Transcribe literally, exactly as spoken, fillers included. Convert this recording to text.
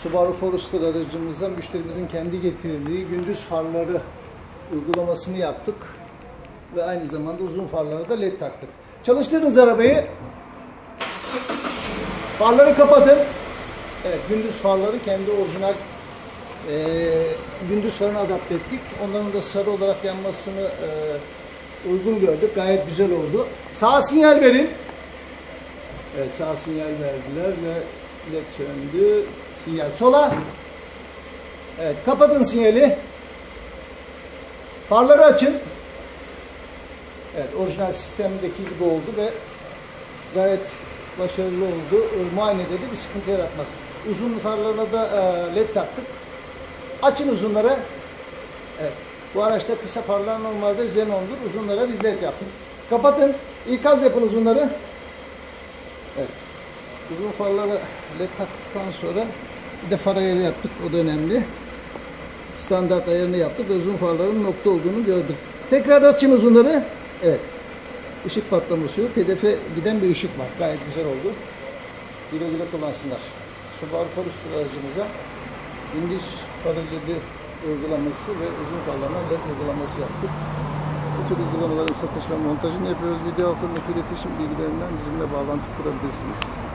Subaru Forester aracımıza müşterimizin kendi getirdiği gündüz farları uygulamasını yaptık. Ve aynı zamanda uzun farlara da led taktık. Çalıştırınız arabayı. Farları kapatın. Evet, gündüz farları kendi orijinal e, gündüz farına adapte ettik. Onların da sarı olarak yanmasını e, uygun gördük. Gayet güzel oldu. Sağ sinyal verin. Evet, sağ sinyal verdiler ve led söndü. Sinyal sola. Evet, kapatın sinyali. Farları açın. Evet, orijinal sistemdeki gibi oldu ve gayet başarılı oldu. Muayenede de bir sıkıntı yaratmaz. Uzun farlarına da e, led taktık. Açın uzunlara. Evet. Bu araçta kısa farlar normalde xenondur. Uzunlara biz led yaptık. Kapatın. İkaz yapın uzunları. Evet. Uzun farlara led taktıktan sonra bir de far ayarı yaptık. O da önemli. Standart ayarını yaptık ve uzun farların nokta olduğunu gördük. Tekrar açın uzunları. Evet. Işık patlaması yok. Hedefe giden bir ışık var. Gayet güzel oldu. Güle güle kullansınlar. Subaru Forester aracımıza gündüz farı ledi uygulaması ve uzun farlarına led uygulaması yaptık. Bu tür uygulamaların satış ve montajını yapıyoruz. Video altındaki iletişim bilgilerinden bizimle bağlantı kurabilirsiniz.